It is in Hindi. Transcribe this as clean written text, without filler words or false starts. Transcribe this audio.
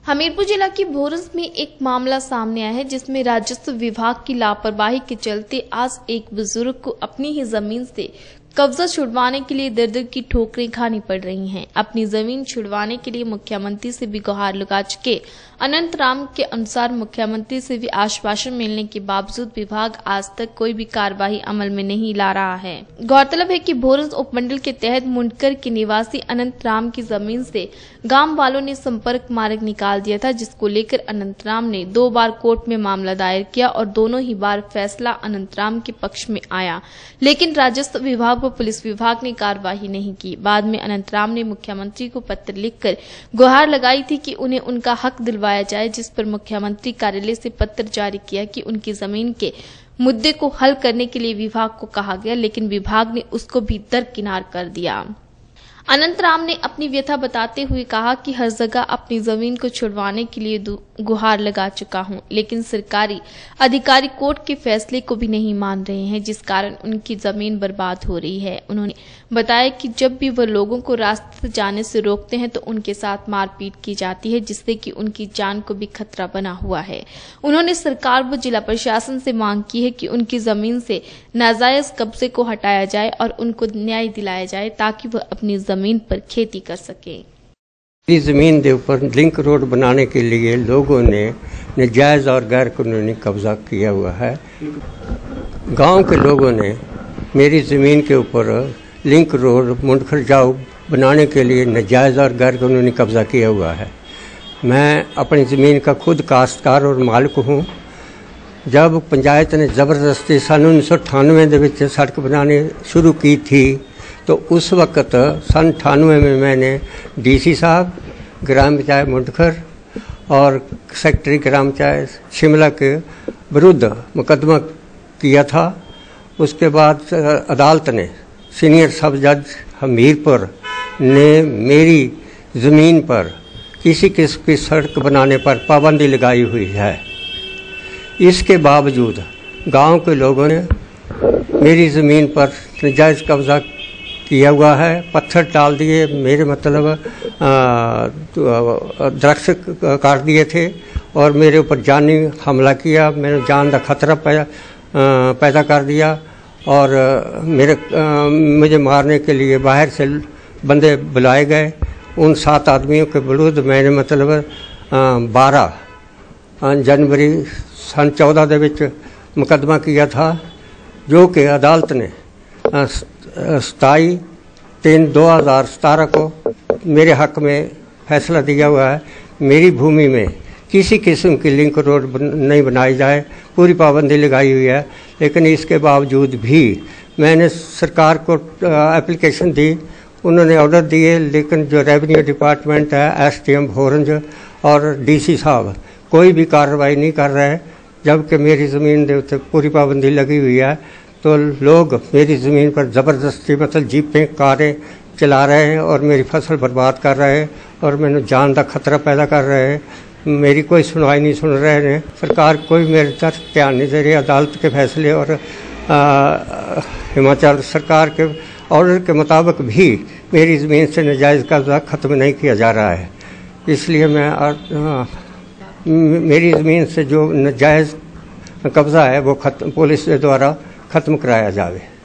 हमीरपुर जिला की भोरंज में एक मामला सामने आया है जिसमें राजस्व विभाग की लापरवाही के चलते आज एक बुजुर्ग को अपनी ही जमीन से कब्जा छुड़वाने के लिए दर-दर की ठोकरें खानी पड़ रही हैं। अपनी जमीन छुड़वाने के लिए मुख्यमंत्री से भी गुहार लगा चुके अनंत राम के अनुसार मुख्यमंत्री से भी आश्वासन मिलने के बावजूद विभाग आज तक कोई भी कार्यवाही अमल में नहीं ला रहा है। गौरतलब है कि भोरंज उपमंडल के तहत मुंडकर के निवासी अनंत राम की जमीन से गांव वालों ने संपर्क मार्ग निकाल दिया था, जिसको लेकर अनंत राम ने 2 बार कोर्ट में मामला दायर किया और दोनों ही बार फैसला अनंत राम के पक्ष में आया, लेकिन राजस्व विभाग व पुलिस विभाग ने कार्यवाही नहीं की। बाद में अनंत राम ने मुख्यमंत्री को पत्र लिखकर गुहार लगाई थी कि उन्हें उनका हक दिलवाया जाए, जिस पर मुख्यमंत्री कार्यालय से पत्र जारी किया कि उनकी जमीन के मुद्दे को हल करने के लिए विभाग को कहा गया, लेकिन विभाग ने उसको भी दरकिनार कर दिया। अनंत राम ने अपनी व्यथा बताते हुए कहा कि हर जगह अपनी जमीन को छुड़वाने के लिए गुहार लगा चुका हूं, लेकिन सरकारी अधिकारी कोर्ट के फैसले को भी नहीं मान रहे हैं, जिस कारण उनकी जमीन बर्बाद हो रही है। उन्होंने बताया कि जब भी वह लोगों को रास्ते से जाने से रोकते हैं तो उनके साथ मारपीट की जाती है, जिससे कि उनकी जान को भी खतरा बना हुआ है। उन्होंने सरकार व जिला प्रशासन से मांग की है कि उनकी जमीन से नाजायज कब्जे को हटाया जाए और उनको न्याय दिलाया जाए ताकि वह अपनी जमीन पर खेती कर सके। इस जमीन के ऊपर लिंक रोड बनाने के लिए लोगों ने नाजायज और गैर कानूनी कब्जा किया हुआ है। गांव के लोगों ने मेरी ज़मीन के ऊपर लिंक रोड मुंडकर जाऊ बनाने के लिए नाजायज और गैर कानूनी कब्जा किया हुआ है। मैं अपनी ज़मीन का खुद काश्तकार और मालिक हूँ। जब पंचायत ने ज़बरदस्ती सन 1998 के सड़क बनाने शुरू की थी तो उस वक़्त सन 98 में मैंने डीसी साहब, ग्राम पंचायत मुंडकर और सेक्रेटरी ग्राम पंचायत शिमला के विरुद्ध मुकदमा किया था। उसके बाद अदालत ने, सीनियर सब जज हमीरपुर ने मेरी ज़मीन पर किसी किस्म की सड़क बनाने पर पाबंदी लगाई हुई है। इसके बावजूद गांव के लोगों ने मेरी ज़मीन पर नाजायज़ कब्जा किया हुआ है, पत्थर डाल दिए, मेरे मतलब दरख्त काट दिए थे और मेरे ऊपर जानी हमला किया। मैंने जान का खतरा पैदा कर दिया और मुझे मारने के लिए बाहर से बंदे बुलाए गए। उन 7 आदमियों के विरुद्ध मैंने मतलब 12 जनवरी सन 14 ਦੇ ਵਿੱਚ मुकदमा किया था, जो कि अदालत ने 27/3/2017 को मेरे हक में फैसला दिया हुआ है। मेरी भूमि में किसी किस्म की लिंक रोड नहीं बनाई जाए, पूरी पाबंदी लगाई हुई है। लेकिन इसके बावजूद भी मैंने सरकार को एप्लीकेशन दी, उन्होंने ऑर्डर दिए, लेकिन जो रेवेन्यू डिपार्टमेंट है, SDM भोरंज और DC साहब कोई भी कार्रवाई नहीं कर रहे हैं, जबकि मेरी ज़मीन के उत्ते पूरी पाबंदी लगी हुई है। तो लोग मेरी ज़मीन पर ज़बरदस्ती मतलब जीपें कारें चला रहे हैं और मेरी फसल बर्बाद कर रहे हैं और मैंने जान का खतरा पैदा कर रहे हैं। मेरी कोई सुनवाई नहीं सुन रहे हैं, सरकार कोई मेरे तरफ ध्यान नहीं दे रही। अदालत के फैसले और हिमाचल सरकार के ऑर्डर के मुताबिक भी मेरी ज़मीन से नाजायज़ कब्जा ख़त्म नहीं किया जा रहा है। इसलिए मेरी ज़मीन से जो नाजायज़ कब्ज़ा है वो पुलिस द्वारा ख़त्म कराया जाए।